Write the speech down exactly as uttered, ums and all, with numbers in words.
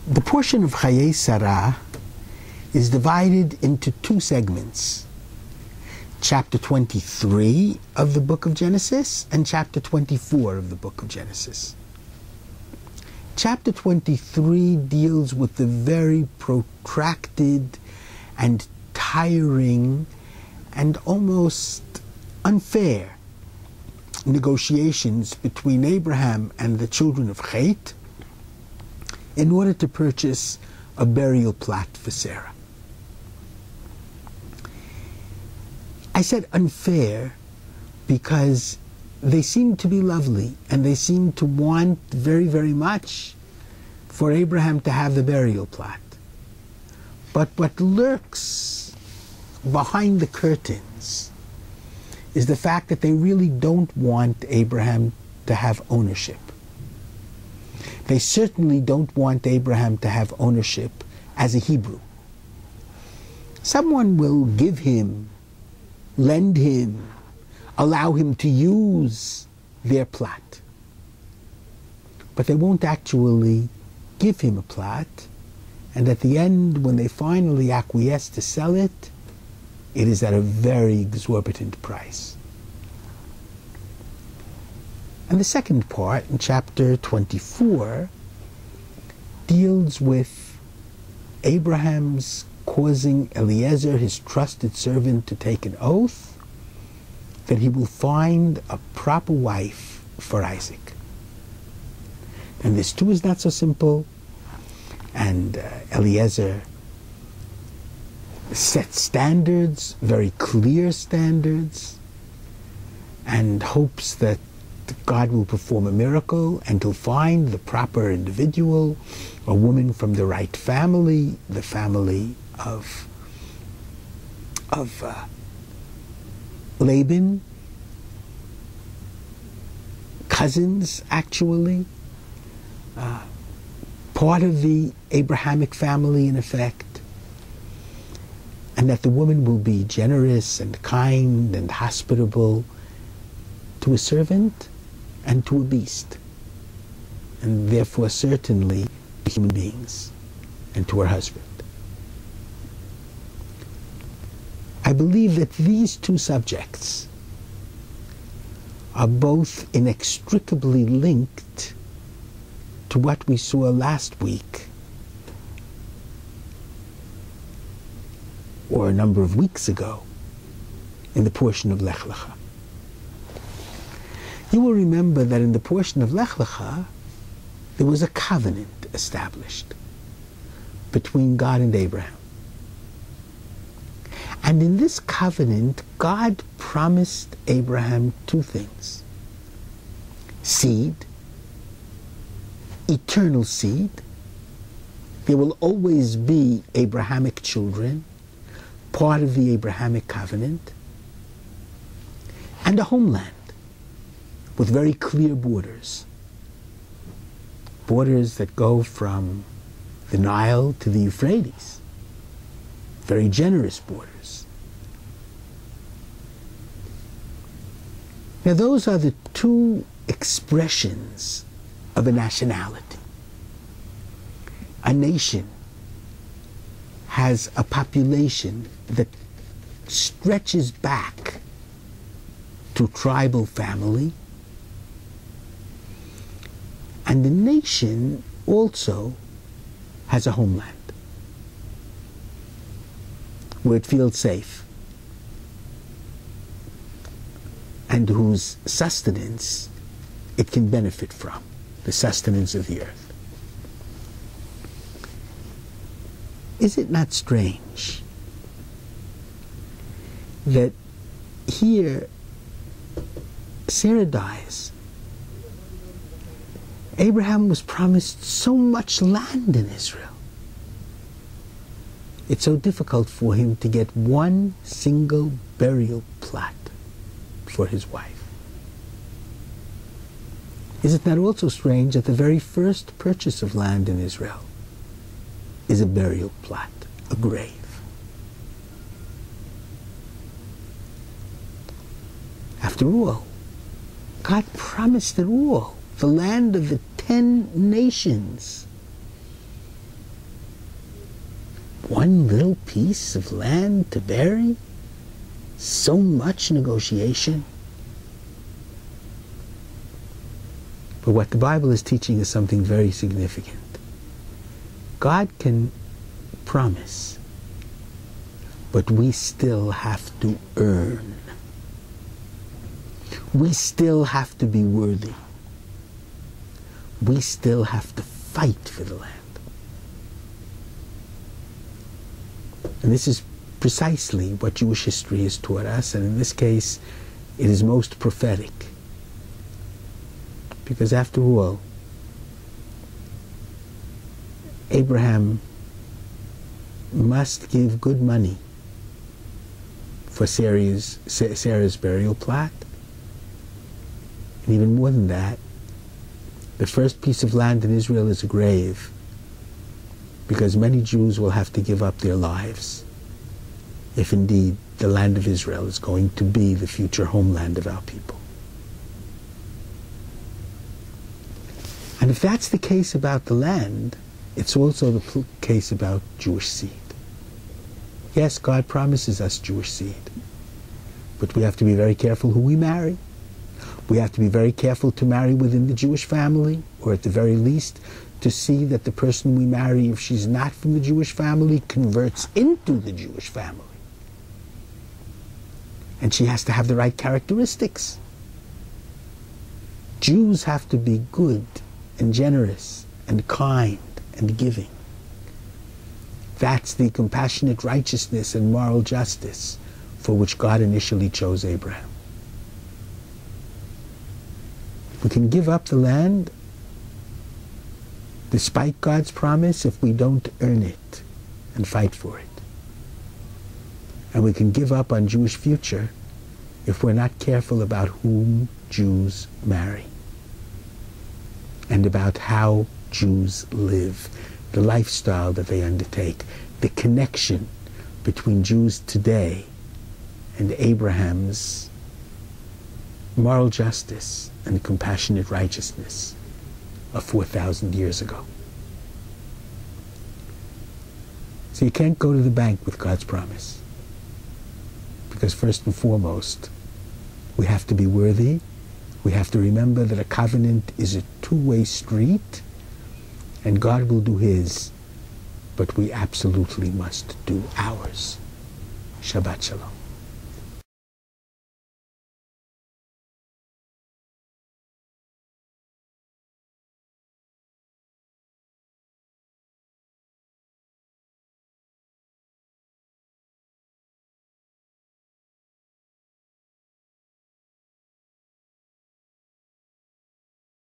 The portion of Chayei Sarah is divided into two segments. Chapter twenty-three of the book of Genesis and chapter twenty-four of the book of Genesis. Chapter twenty-three deals with the very protracted and tiring and almost unfair negotiations between Abraham and the children of Chet in order to purchase a burial plot for Sarah. I said unfair because they seem to be lovely and they seem to want very, very much for Abraham to have the burial plot. But what lurks behind the curtains is the fact that they really don't want Abraham to have ownership. They certainly don't want Abraham to have ownership as a Hebrew. Someone will give him, lend him, allow him to use their plot. But they won't actually give him a plot, and at the end, when they finally acquiesce to sell it, it is at a very exorbitant price. And the second part, in chapter twenty-four, deals with Abraham's causing Eliezer, his trusted servant, to take an oath that he will find a proper wife for Isaac. And this too is not so simple, and uh, Eliezer sets standards, very clear standards, and hopes that God will perform a miracle and he'll find the proper individual, a woman from the right family, the family of, of uh, Laban, cousins actually, uh, part of the Abrahamic family in effect, and that the woman will be generous and kind and hospitable to a servant and to a beast, and therefore certainly to human beings and to her husband. I believe that these two subjects are both inextricably linked to what we saw last week, or a number of weeks ago, in the portion of Lech Lecha. You will remember that in the portion of Lech Lecha, there was a covenant established between God and Abraham. And in this covenant, God promised Abraham two things: seed, eternal seed. There will always be Abrahamic children, part of the Abrahamic covenant, and a homeland with very clear borders. Borders that go from the Nile to the Euphrates. Very generous borders. Now those are the two expressions of a nationality. A nation has a population that stretches back to tribal family, and the nation also has a homeland where it feels safe and whose sustenance it can benefit from, the sustenance of the earth. Is it not strange that here Sarah dies? Abraham was promised so much land in Israel. It's so difficult for him to get one single burial plot for his wife. Is it not also strange that the very first purchase of land in Israel is a burial plot, a grave? After all, God promised it all. The land of the ten nations one little piece of land to bury? So much negotiation. But what the Bible is teaching is something very significant. God can promise, but we still have to earn. We still have to be worthy. We still have to fight for the land. And this is precisely what Jewish history has taught us, and in this case, it is most prophetic. Because after all, Abraham must give good money for Sarah's, Sarah's burial plot. And even more than that, the first piece of land in Israel is a grave, because many Jews will have to give up their lives if indeed the land of Israel is going to be the future homeland of our people. And if that's the case about the land, it's also the case about Jewish seed. Yes, God promises us Jewish seed, but we have to be very careful who we marry. We have to be very careful to marry within the Jewish family, or at the very least, to see that the person we marry, if she's not from the Jewish family, converts into the Jewish family. And she has to have the right characteristics. Jews have to be good and generous and kind and giving. That's the compassionate righteousness and moral justice for which God initially chose Abraham. We can give up the land despite God's promise if we don't earn it and fight for it. And we can give up on Jewish future if we're not careful about whom Jews marry and about how Jews live, the lifestyle that they undertake, the connection between Jews today and Abraham's moral justice and compassionate righteousness of four thousand years ago. So you can't go to the bank with God's promise, because first and foremost, we have to be worthy. We have to remember that a covenant is a two-way street, and God will do His, but we absolutely must do ours. Shabbat Shalom.